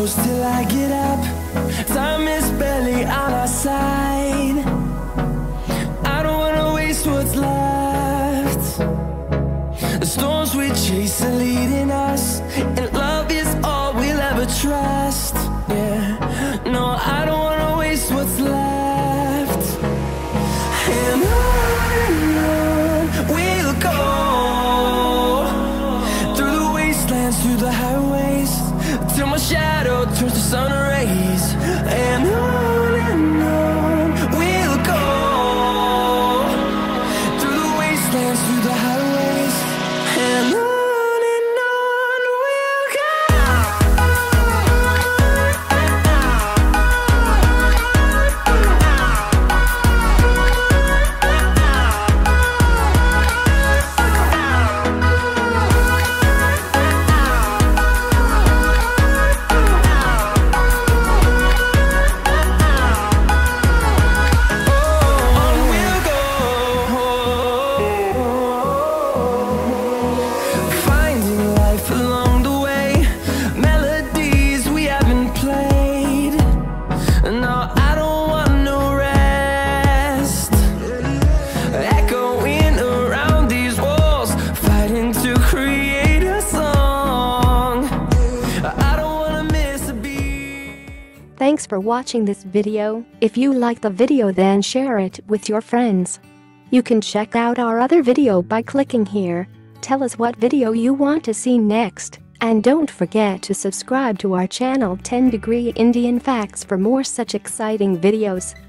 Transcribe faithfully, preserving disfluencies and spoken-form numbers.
close till I get up. Time is barely on our side. I don't wanna waste what's left. The storms we chase are leading us, and love is all we'll ever trust. Yeah, no, I don't wanna waste what's left. And on and on we'll go, through the wastelands, through the highways, till my shadow turns to sun rays. And on and on we'll go, through the wastelands, through the highways, and on. Thanks for watching this video. If you like the video, then share it with your friends. You can check out our other video by clicking here. Tell us what video you want to see next. And don't forget to subscribe to our channel ten degree Indian Facts for more such exciting videos.